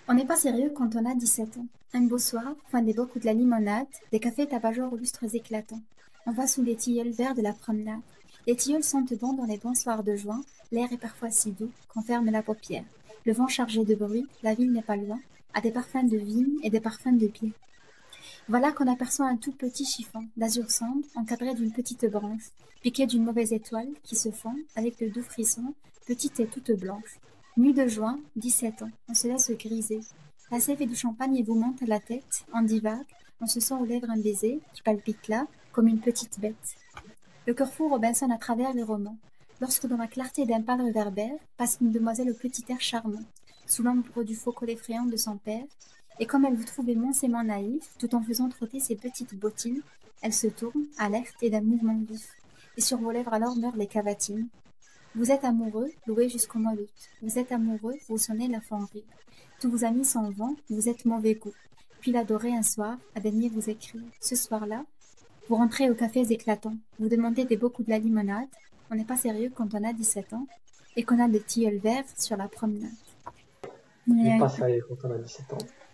On n'est pas sérieux quand on a 17 ans. Un beau soir, fin des bocs ou de la limonade, des cafés tapageurs aux lustres éclatants. On va sous les tilleuls verts de la promenade. Les tilleuls sentent bon dans les bons soirs de juin, l'air est parfois si doux qu'on ferme la paupière. Le vent chargé de bruit, la ville n'est pas loin, a des parfums de vigne et des parfums de biais. Voilà qu'on aperçoit un tout petit chiffon, d'azur sombre, encadré d'une petite branche, piqué d'une mauvaise étoile, qui se fond, avec de doux frissons, petite et toute blanche. Nuit de juin, 17 ans, on se laisse griser. La sève et du champagne vous monte à la tête, on divague, on se sent aux lèvres un baiser, qui palpite là, comme une petite bête. Le cœur fou Robinson à travers les romans, lorsque dans la clarté d'un pâle réverbère, passe une demoiselle au petit air charmant, sous l'ombre du faux col effrayant de son père, et comme elle vous trouve immensément naïf, tout en faisant trotter ses petites bottines, elle se tourne, alerte et d'un mouvement vif. Et sur vos lèvres alors meurent les cavatines. Vous êtes amoureux, loué jusqu'au mois d'août. Vous êtes amoureux, vous sonnez la fanterie. Tous vos amis s'en vont, vous êtes mauvais goût. Puis l'adorez un soir, a daigné vous écrire. Ce soir-là, vous rentrez aux cafés éclatants. Vous demandez des beaux coups de la limonade. On n'est pas sérieux quand on a 17 ans et qu'on a des tilleuls verts sur la promenade. On n'est Mais, pas sérieux quand on a 17 ans.